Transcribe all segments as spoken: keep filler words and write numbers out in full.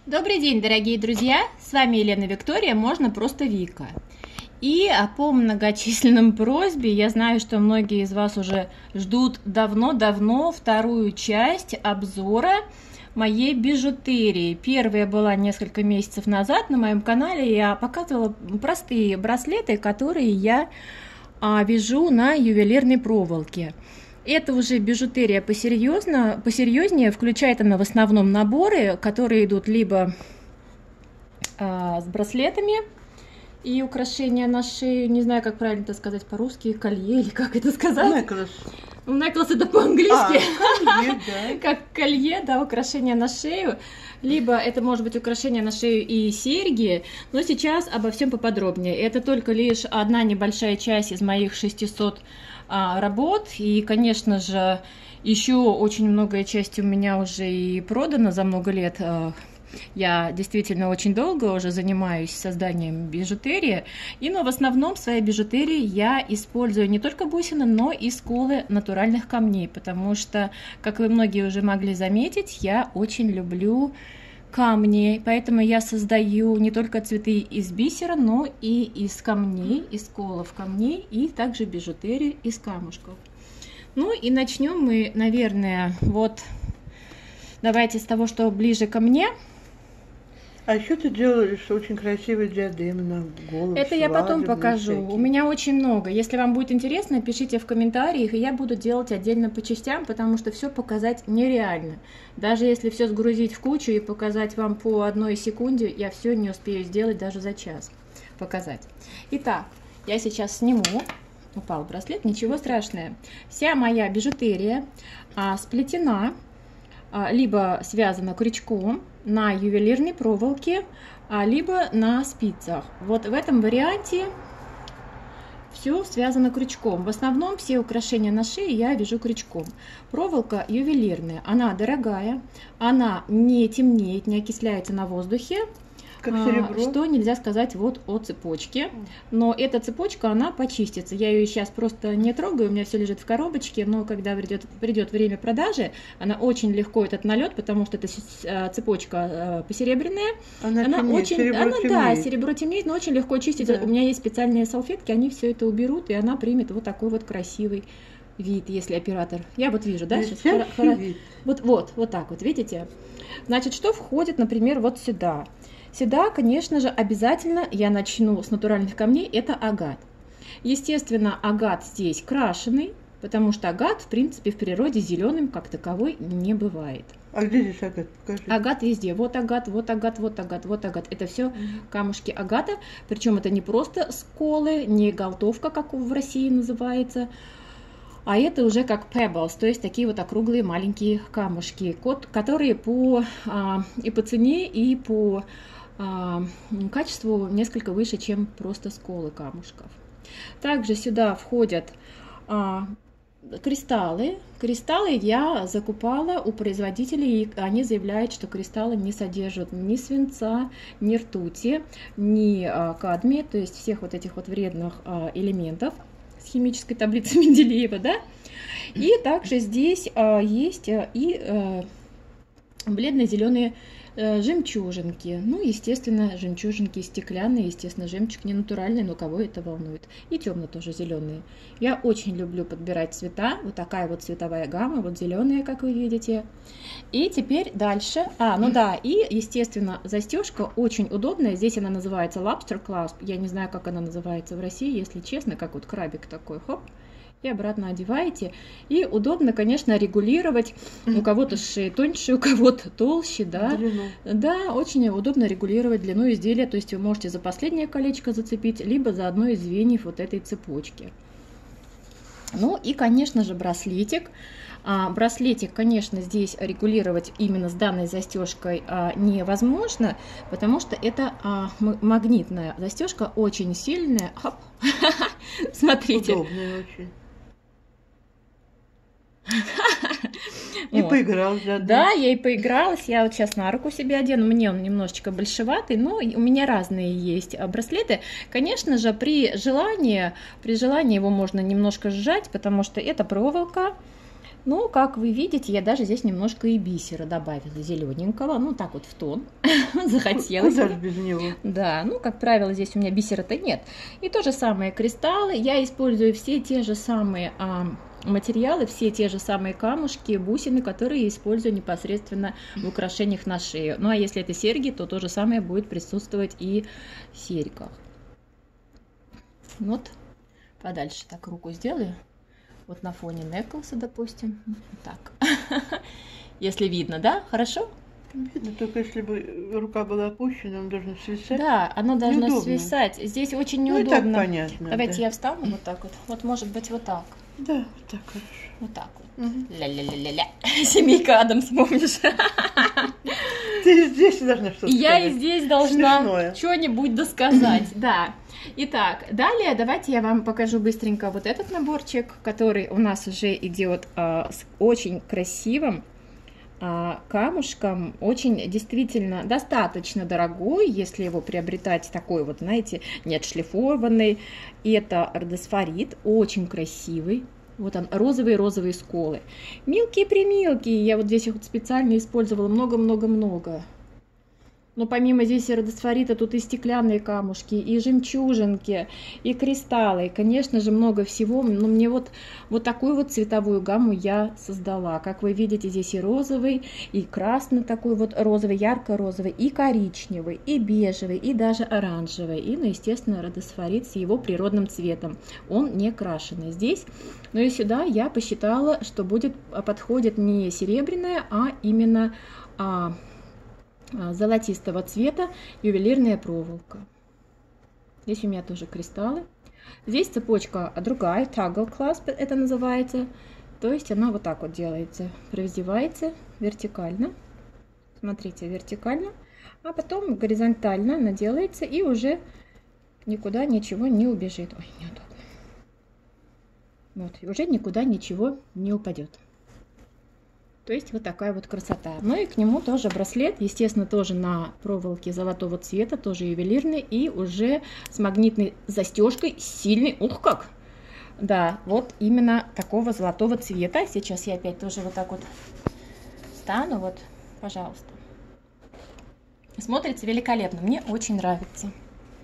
Добрый день, дорогие друзья! С вами Елена Виктория, можно просто Вика. И по многочисленным просьбе, я знаю, что многие из вас уже ждут давно-давно вторую часть обзора моей бижутерии. Первая была несколько месяцев назад на моем канале. Я показывала простые браслеты, которые я а, вяжу на ювелирной проволоке. Это уже бижутерия посерьезно, посерьезнее, включает она в основном наборы, которые идут либо а, с браслетами и украшения на шею, не знаю, как правильно это сказать по-русски, колье или как это сказать. Necklace. Necklace это по-английски. А, колье, да. Как колье, да, украшения на шею. Либо это может быть украшения на шею и серьги, но сейчас обо всем поподробнее. Это только лишь одна небольшая часть из моих шестисот а, работ, и, конечно же, еще очень многое часть у меня уже и продана за много лет. Я действительно очень долго уже занимаюсь созданием бижутерии, и, но в основном в своей бижутерии я использую не только бусины, но и сколы натуральных камней, потому что, как вы многие уже могли заметить, я очень люблю камни, поэтому я создаю не только цветы из бисера, но и из камней, из сколов камней, и также бижутерию из камушков. Ну и начнем мы, наверное, вот давайте с того, что ближе ко мне. А еще ты делаешь очень красивые диадемы на голову. Это я потом покажу. Всякие. У меня очень много. Если вам будет интересно, пишите в комментариях, и я буду делать отдельно по частям, потому что все показать нереально. Даже если все сгрузить в кучу и показать вам по одной секунде, я все не успею сделать даже за час. Показать. Итак, я сейчас сниму. Упал браслет, ничего страшного. Вся моя бижутерия а, сплетена, а, либо связана крючком на ювелирной проволоке, а, либо на спицах. Вот в этом варианте все связано крючком. В основном все украшения на шее я вяжу крючком. Проволока ювелирная, она дорогая, она не темнеет, не окисляется на воздухе. Как серебро. Что нельзя сказать вот о цепочке, но эта цепочка, она почистится. Я ее сейчас просто не трогаю, у меня все лежит в коробочке, но когда придет, придет время продажи, она очень легко, этот налет, потому что это цепочка посеребряная. Она, она темнеет, очень, серебро она, темнеет. Да, серебро темнеет, но очень легко чистить. Да. У меня есть специальные салфетки, они все это уберут, и она примет вот такой вот красивый вид, если оператор. Я вот вижу, да, сейчас. Вот, вот, вот так вот, видите? Значит, что входит, например, вот сюда? Сюда, конечно же, обязательно я начну с натуральных камней, это агат. Естественно, агат здесь крашеный, потому что агат, в принципе, в природе зеленым как таковой не бывает. А где здесь агат? Покажи. Агат везде. Вот агат, вот агат, вот агат, вот агат. Это все mm-hmm. камушки агата. Причем это не просто сколы, не голтовка, как в России называется, а это уже как pebbles, то есть такие вот округлые маленькие камушки, которые по, а, и по цене, и по а, качеству несколько выше, чем просто сколы камушков. Также сюда входят а, кристаллы. Кристаллы я закупала у производителей, и они заявляют, что кристаллы не содержат ни свинца, ни ртути, ни а, кадмия, то есть всех вот этих вот вредных а, элементов с химической таблицы Менделеева, да, и также здесь а, есть а, и а, бледно-зеленые а, жемчужинки, ну, естественно, жемчужинки стеклянные, естественно, жемчуг не натуральный, но кого это волнует, и темно тоже зеленые. Я очень люблю подбирать цвета, вот такая вот цветовая гамма, вот зеленые, как вы видите. И теперь дальше, а, ну да, и, естественно, застежка очень удобная, здесь она называется lobster clasp, я не знаю, как она называется в России, если честно, как вот крабик такой, хоп, и обратно одеваете. И удобно, конечно, регулировать, у кого-то шея тоньше, у кого-то толще, да. Длину. Да, очень удобно регулировать длину изделия, то есть вы можете за последнее колечко зацепить, либо за одно из звеньев вот этой цепочки. Ну и, конечно же, браслетик. А, браслетик, конечно, здесь регулировать именно с данной застежкой а, невозможно, потому что это а, магнитная застежка, очень сильная. Хоп. Смотрите. Удобная очень. И вот. Поигралась, да? Да, я и поигралась. Я вот сейчас на руку себе одену. Мне он немножечко большеватый, но у меня разные есть браслеты. Конечно же, при желании, при желании его можно немножко сжать, потому что это проволока. Ну, как вы видите, я даже здесь немножко и бисера добавила зелененького, ну так вот в тон, захотелось. Куда же без него? Да, ну, как правило, здесь у меня бисера-то нет. И то же самое кристаллы, я использую все те же самые а, материалы, все те же самые камушки, бусины, которые я использую непосредственно в украшениях на шею. Ну, а если это серьги, то то же самое будет присутствовать и в серьгах. Вот, подальше так руку сделаю. Вот на фоне неклса, допустим. Вот так. Если видно, да? Хорошо? Видно, только если бы рука была опущена, он должен свисать. Да, оно должно Неудобно. свисать. Здесь очень Ну, и неудобно. так понятно. Давайте да. я встану вот так вот. Вот может быть вот так. Да, вот так хорошо. Вот так вот. Угу. Ля-ля-ля-ля-ля. Семейка Адамс, помнишь? Ты здесь должна что-то Я сказать. и здесь должна Смешное. что-нибудь досказать. Да. Итак, далее давайте я вам покажу быстренько вот этот наборчик, который у нас уже идет а, с очень красивым а, камушком, очень действительно достаточно дорогой, если его приобретать такой вот, знаете, не отшлифованный. Это родосфорит, очень красивый. Вот он, розовые-розовые сколы. Мелкие-примелкие, я вот здесь их вот специально использовала много-много-много. Но помимо здесь и родосфорита, тут и стеклянные камушки, и жемчужинки, и кристаллы, и, конечно же, много всего. Но мне вот, вот такую вот цветовую гамму я создала. Как вы видите, здесь и розовый, и красный такой вот розовый, ярко-розовый, и коричневый, и бежевый, и даже оранжевый. И, ну, естественно, родосфорит с его природным цветом. Он не крашеный здесь. Но и сюда я посчитала, что будет, подходит не серебряная, а именно... А, золотистого цвета ювелирная проволока. Здесь у меня тоже кристаллы. Здесь цепочка другая, toggle clasp это называется. То есть она вот так вот делается. Раздевается вертикально. Смотрите, вертикально. А потом горизонтально она делается и уже никуда ничего не убежит. Ой, неудобно. Вот, и уже никуда ничего не упадет. То есть вот такая вот красота. Ну и к нему тоже браслет, естественно, тоже на проволоке золотого цвета, тоже ювелирный и уже с магнитной застежкой, сильный, ух как! Да, вот именно такого золотого цвета. Сейчас я опять тоже вот так вот встану, вот, пожалуйста. Смотрится великолепно, мне очень нравится.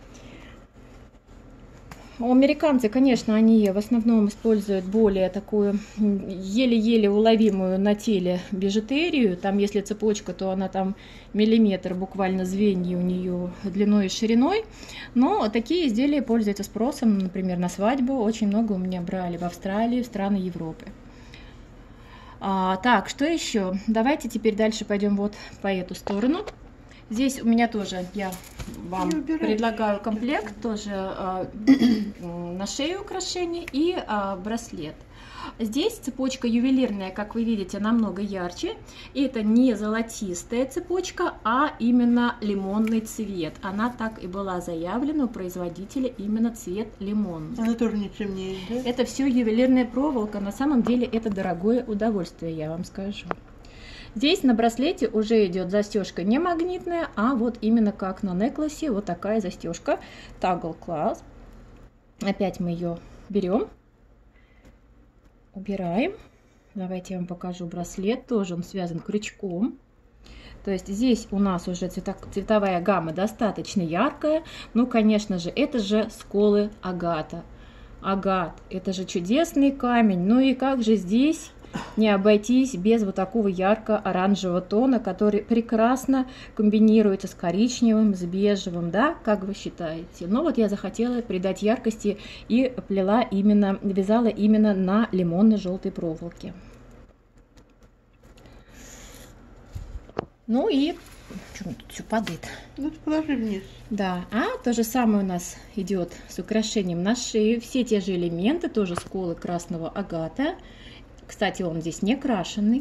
Американцы, конечно, они в основном используют более такую еле-еле уловимую на теле бижутерию. Там, если цепочка, то она там миллиметр, буквально звенья у нее длиной и шириной. Но такие изделия пользуются спросом, например, на свадьбу. Очень много у меня брали в Австралии, в страны Европы. А, так, что еще? Давайте теперь дальше пойдем вот по эту сторону. Здесь у меня тоже, я вам предлагаю комплект, тоже э, на шею украшений и э, браслет. Здесь цепочка ювелирная, как вы видите, намного ярче. И это не золотистая цепочка, а именно лимонный цвет. Она так и была заявлена у производителя, именно цвет лимон. Она тоже не темнеет, да? Это все ювелирная проволока. На самом деле это дорогое удовольствие, я вам скажу. Здесь на браслете уже идет застежка не магнитная, а вот именно как на некласе, вот такая застежка Toggle Clasp. Опять мы ее берем, убираем. Давайте я вам покажу браслет, тоже он связан крючком. То есть здесь у нас уже цвета, цветовая гамма достаточно яркая. Ну, конечно же, это же сколы агата. Агат, это же чудесный камень. Ну и как же здесь не обойтись без вот такого ярко-оранжевого тона, который прекрасно комбинируется с коричневым, с бежевым, да, как вы считаете? Но вот я захотела придать яркости и плела именно, вязала именно на лимонно-желтой проволоке. Ну и что тут все падает? Ну, ты положи вниз. Да, а то же самое у нас идет с украшением на шею. Все те же элементы, тоже сколы красного агата. Кстати, он здесь не крашеный.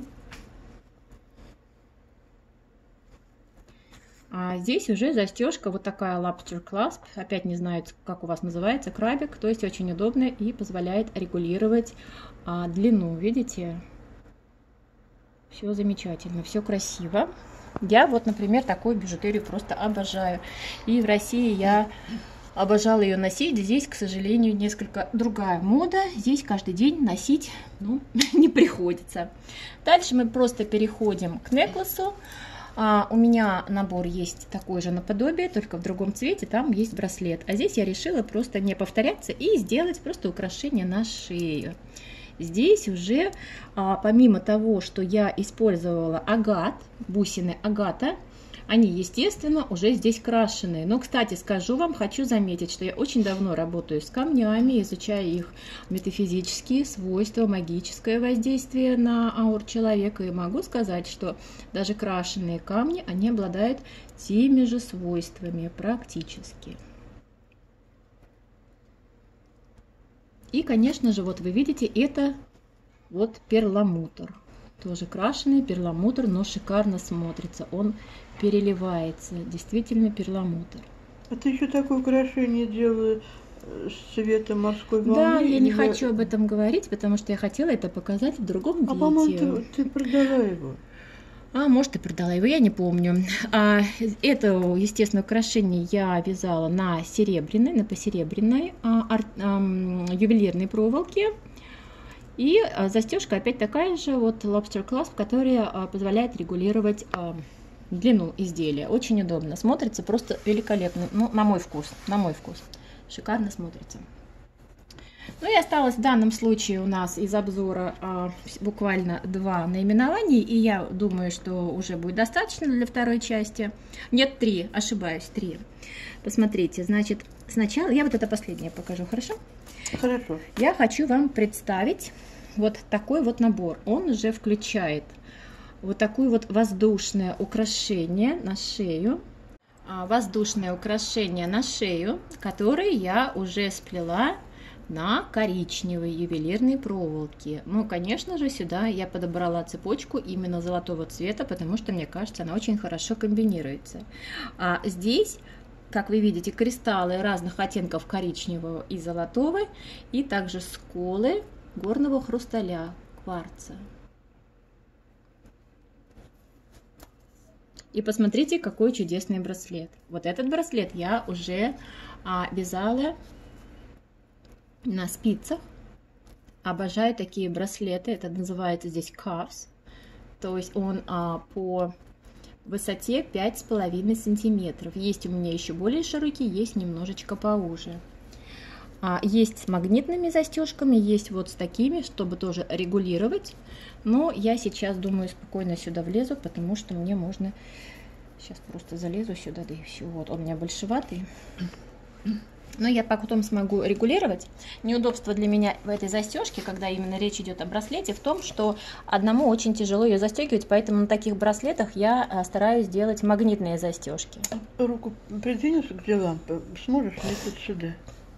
А здесь уже застежка вот такая lobster clasp. Опять не знаю, как у вас называется, крабик. То есть очень удобно и позволяет регулировать а, длину. Видите? Все замечательно, все красиво. Я вот, например, такую бижутерию просто обожаю. И в России я Обожала ее носить. Здесь, к сожалению, несколько другая мода. Здесь каждый день носить, ну, не приходится. Дальше мы просто переходим к неклессу. А, у меня набор есть такой же наподобие, только в другом цвете, там есть браслет. А здесь я решила просто не повторяться и сделать просто украшение на шею. Здесь уже, а, помимо того, что я использовала агат, бусины агата, они, естественно, уже здесь крашеные. Но, кстати, скажу вам, хочу заметить, что я очень давно работаю с камнями, изучаю их метафизические свойства, магическое воздействие на ауру человека. И могу сказать, что даже крашеные камни, они обладают теми же свойствами практически. И, конечно же, вот вы видите, это вот перламутр. Тоже крашеный перламутр, но шикарно смотрится. Он переливается. Действительно перламутр. А ты еще такое украшение делала с цвета морской волны? Да, я не хочу об этом говорить, потому что я хотела это показать в другом видео. А, по-моему, ты, ты продала его. А, может, и продала его, я не помню. А, это, естественно, украшение я вязала на серебряной, на посеребряной а, ар, а, ювелирной проволоке. И застежка опять такая же, вот Lobster Clasp, которая позволяет регулировать длину изделия. Очень удобно. Смотрится просто великолепно. Ну, на мой вкус. На мой вкус. Шикарно смотрится. Ну и осталось в данном случае у нас из обзора а, буквально два наименования. И я думаю, что уже будет достаточно для второй части. Нет, три. Ошибаюсь, три. Посмотрите, значит, сначала я вот это последнее покажу, хорошо? Хорошо. Я хочу вам представить вот такой вот набор. Он уже включает вот такое вот воздушное украшение на шею. Воздушное украшение на шею, которое я уже сплела на коричневой ювелирной проволоке. Ну, конечно же, сюда я подобрала цепочку именно золотого цвета, потому что, мне кажется, она очень хорошо комбинируется. А здесь, как вы видите, кристаллы разных оттенков коричневого и золотого, и также сколы горного хрусталя, кварца. И посмотрите, какой чудесный браслет. Вот этот браслет я уже а, вязала на спицах. Обожаю такие браслеты. Это называется здесь cuffs. То есть он а, по высоте пять с половиной сантиметров. Есть у меня еще более широкий, есть немножечко поуже. А, есть с магнитными застежками, есть вот с такими, чтобы тоже регулировать. Но я сейчас, думаю, спокойно сюда влезу, потому что мне можно... Сейчас просто залезу сюда, да и все. Вот, он у меня большеватый. Но я потом смогу регулировать. Неудобство для меня в этой застежке, когда именно речь идет о браслете, в том, что одному очень тяжело ее застегивать, поэтому на таких браслетах я стараюсь делать магнитные застежки. Руку придвинешь, где лампа, сможешь лететь сюда.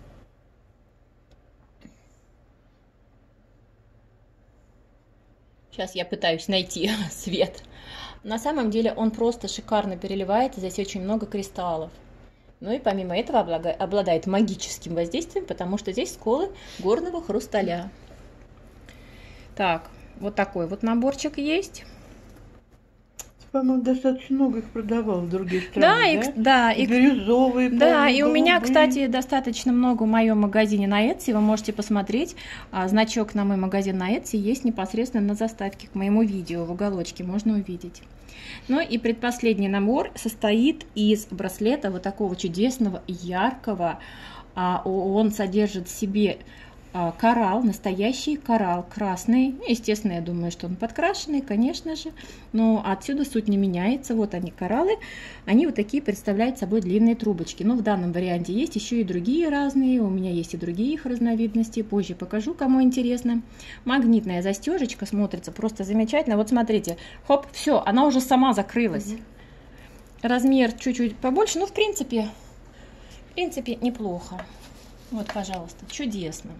Сейчас я пытаюсь найти свет. На самом деле он просто шикарно переливается, здесь очень много кристаллов. Ну и помимо этого обладает магическим воздействием, потому что здесь сколы горного хрусталя. Так, вот такой вот наборчик есть. По-моему, достаточно много их продавал в других Да, странах, и, да, и, бирюзовые, да, и у меня, голубые. кстати, достаточно много в моем магазине на Etsy. Вы можете посмотреть, а, значок на мой магазин на Etsy есть непосредственно на заставке к моему видео, в уголочке можно увидеть. Ну и предпоследний набор состоит из браслета вот такого чудесного, яркого. А, он содержит в себе а, коралл, настоящий коралл, красный. Естественно, я думаю, что он подкрашенный, конечно же, но отсюда суть не меняется. Вот они, кораллы, они вот такие представляют собой длинные трубочки. Но в данном варианте есть еще и другие разные, у меня есть и другие их разновидности, позже покажу, кому интересно. Магнитная застежечка смотрится просто замечательно. Вот смотрите, хоп, все, она уже сама закрылась. Угу. Размер чуть-чуть побольше, но в принципе, в принципе неплохо. Вот, пожалуйста, чудесно.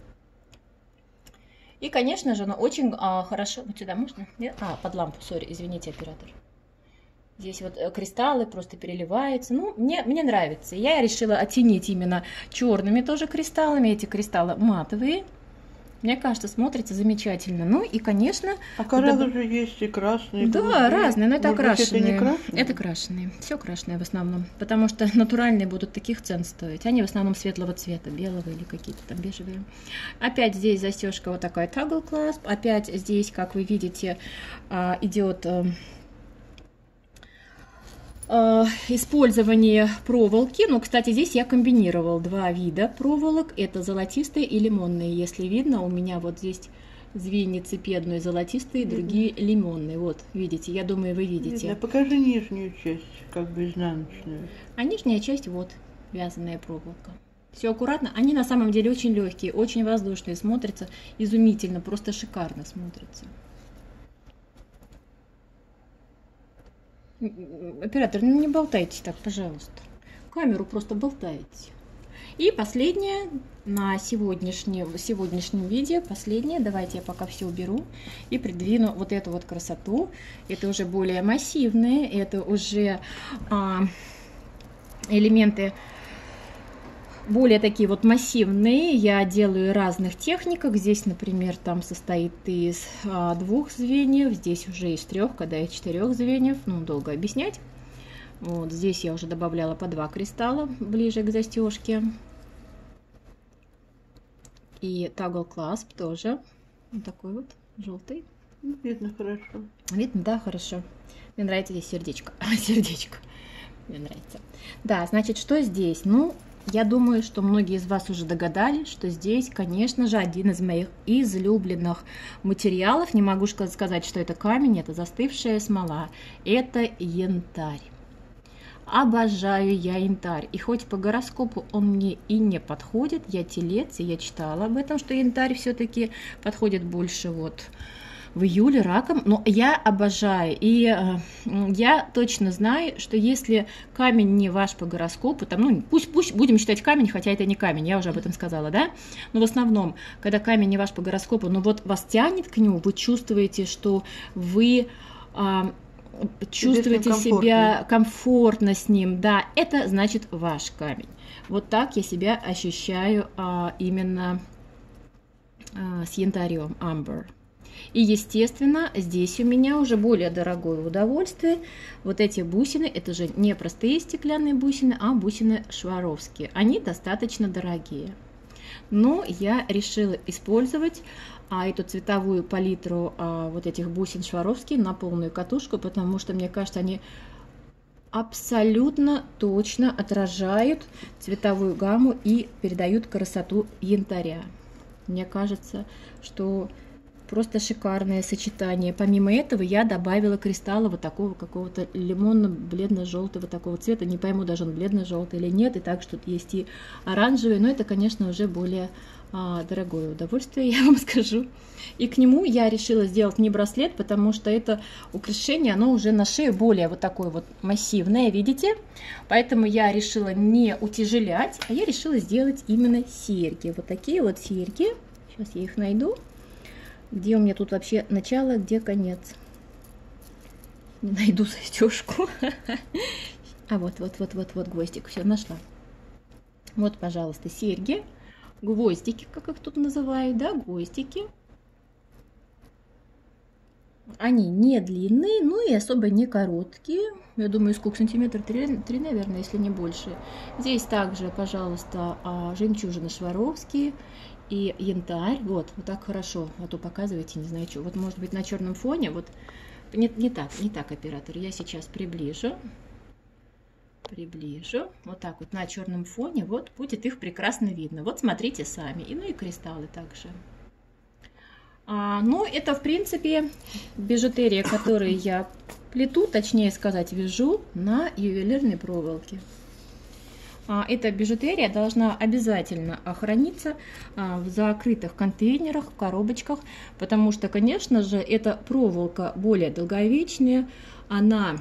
И, конечно же, оно очень а, хорошо... Вот сюда можно? Нет? А, под лампу, сори, извините, оператор. Здесь вот кристаллы просто переливаются. Ну, мне, мне нравится. Я решила оттенить именно черными тоже кристаллами. Эти кристаллы матовые. Мне кажется, смотрится замечательно. Ну и, конечно... А кораллы это... же есть и красные. Да, голубые. разные, но это Может окрашенные. Это, не крашеные? Это крашеные. Все крашеные в основном. Потому что натуральные будут таких цен стоить. Они в основном светлого цвета, белого или какие-то там бежевые. Опять здесь застежка вот такая toggle clasp. Опять здесь, как вы видите, идет... использование проволоки. Ну, кстати, здесь я комбинировал два вида проволок. Это золотистые и лимонные. Если видно, у меня вот здесь звенья цепи одной золотистые, видно. Другие лимонные. Вот, видите, я думаю, вы видите. Видно. Покажи нижнюю часть, как бы изнаночную. А нижняя часть вот, вязаная проволока. Все аккуратно. Они на самом деле очень легкие, очень воздушные. Смотрятся изумительно, просто шикарно смотрятся. Оператор, ну не болтайте так, пожалуйста. Камеру просто болтаете. И последнее на сегодняшнем, сегодняшнем видео, последнее, давайте я пока все уберу и придвину вот эту вот красоту. Это уже более массивные, это уже а, элементы более такие вот массивные. Я делаю разных техниках. Здесь, например, там состоит из а, двух звеньев, здесь уже из трех, когда из четырех звеньев. Ну, долго объяснять. Вот здесь я уже добавляла по два кристалла ближе к застежке. И toggle clasp тоже. Вот такой вот желтый. Видно хорошо. Видно, да, хорошо. Мне нравится здесь сердечко. Сердечко. Мне нравится. Да, значит, что здесь? Ну, я думаю, что многие из вас уже догадались, что здесь, конечно же, один из моих излюбленных материалов. Не могу сказать, что это камень, это застывшая смола. Это янтарь. Обожаю я янтарь. И хоть по гороскопу он мне и не подходит, я телец, и я читала об этом, что янтарь все-таки подходит больше вот в июле раком, но я обожаю, и э, я точно знаю, что если камень не ваш по гороскопу, там, ну, пусть, пусть будем считать камень, хотя это не камень, я уже об этом сказала, да, но в основном, когда камень не ваш по гороскопу, но вот вас тянет к нему, вы чувствуете, что вы э, чувствуете себя комфортно с ним, да, это значит ваш камень. Вот так я себя ощущаю э, именно э, с янтарем Amber. И, естественно, здесь у меня уже более дорогое удовольствие. Вот эти бусины, это же не простые стеклянные бусины, а бусины Шваровские. Они достаточно дорогие. Но я решила использовать а, эту цветовую палитру а, вот этих бусин Шваровские на полную катушку, потому что, мне кажется, они абсолютно точно отражают цветовую гамму и передают красоту янтаря. Мне кажется, что... просто шикарное сочетание. Помимо этого я добавила кристаллы вот такого какого-то лимонно-бледно-желтого такого цвета. Не пойму, даже он бледно-желтый или нет. И так, что есть и оранжевый, но это, конечно, уже более а, дорогое удовольствие, я вам скажу. И к нему я решила сделать не браслет, потому что это украшение, оно уже на шее более вот такое вот массивное, видите? Поэтому я решила не утяжелять, а я решила сделать именно серьги. Вот такие вот серьги. Сейчас я их найду. Где у меня тут вообще начало, где конец? Не найду застежку. А вот, вот, вот, вот, вот гвоздик. Все, нашла. Вот, пожалуйста, серьги. Гвоздики, как их тут называют, да, гвоздики. Они не длинные, ну и особо не короткие. Я думаю, сколько сантиметров? Три, три, наверное, если не больше. Здесь также, пожалуйста, жемчужины Шваровские. И янтарь, вот, вот так хорошо, а то показывайте, не знаю что, вот может быть на черном фоне, вот, не, не так, не так, оператор, я сейчас приближу, приближу, вот так вот на черном фоне, вот, будет их прекрасно видно, вот смотрите сами, и ну и кристаллы также. А, ну, это, в принципе, бижутерия, которую я плету, точнее сказать, вяжу на ювелирной проволоке. Эта бижутерия должна обязательно храниться в закрытых контейнерах, в коробочках, потому что, конечно же, эта проволока более долговечная, она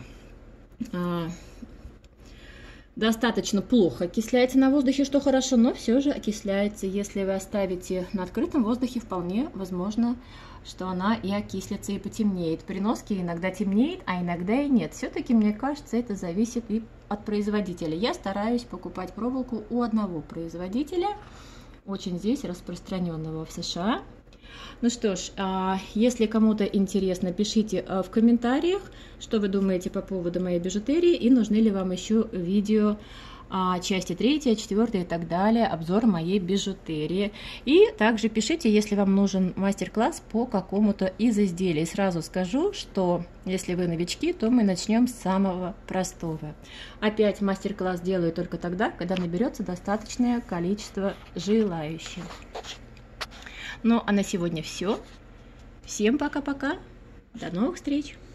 достаточно плохо окисляется на воздухе, что хорошо, но все же окисляется. Если вы оставите на открытом воздухе, вполне возможно, что она и окислится, и потемнеет. При носке иногда темнеет, а иногда и нет. Все-таки, мне кажется, это зависит и от производителя. Я стараюсь покупать проволоку у одного производителя, очень здесь распространенного в США. Ну что ж, если кому-то интересно, пишите в комментариях, что вы думаете по поводу моей бижутерии и нужны ли вам еще видео части третья, четвёртая и так далее, обзор моей бижутерии. И также пишите, если вам нужен мастер-класс по какому-то из изделий. Сразу скажу, что если вы новички, то мы начнем с самого простого. Опять мастер-класс делаю только тогда, когда наберется достаточное количество желающих. Ну а на сегодня все. Всем пока-пока. До новых встреч!